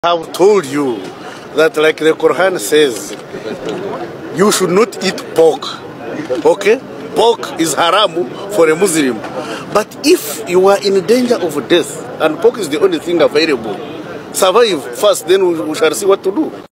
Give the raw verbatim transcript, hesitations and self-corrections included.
I have told you that, like the Quran says, you should not eat pork. Okay? Pork is haram for a Muslim. But if you are in danger of death and pork is the only thing available, survive first, then we shall see what to do.